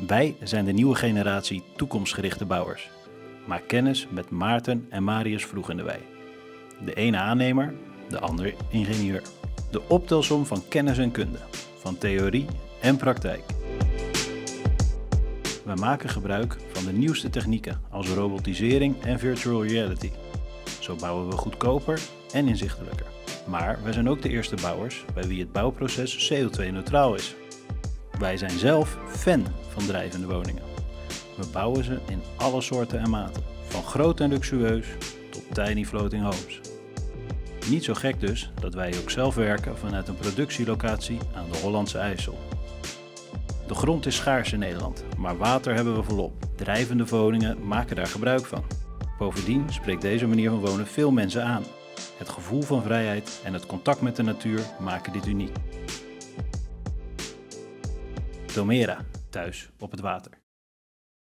Wij zijn de nieuwe generatie toekomstgerichte bouwers. Maak kennis met Maarten en Marius Vroeg in de Wei. De ene aannemer, de ander ingenieur. De optelsom van kennis en kunde, van theorie en praktijk. We maken gebruik van de nieuwste technieken als robotisering en virtual reality. Zo bouwen we goedkoper en inzichtelijker. Maar wij zijn ook de eerste bouwers bij wie het bouwproces CO2-neutraal is. Wij zijn zelf fan van drijvende woningen. We bouwen ze in alle soorten en maten, van groot en luxueus tot tiny floating homes. Niet zo gek dus dat wij ook zelf werken vanuit een productielocatie aan de Hollandse IJssel. De grond is schaars in Nederland, maar water hebben we volop. Drijvende woningen maken daar gebruik van. Bovendien spreekt deze manier van wonen veel mensen aan. Het gevoel van vrijheid en het contact met de natuur maken dit uniek. Domera, thuis op het water.